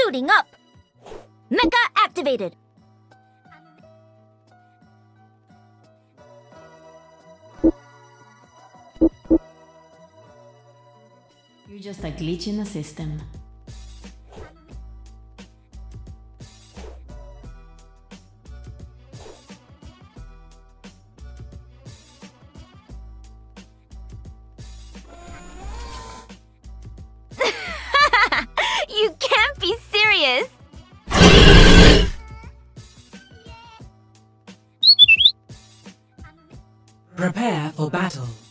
Suiting up! Mecha activated! You're just a glitch in the system. You can't be serious! Prepare for battle.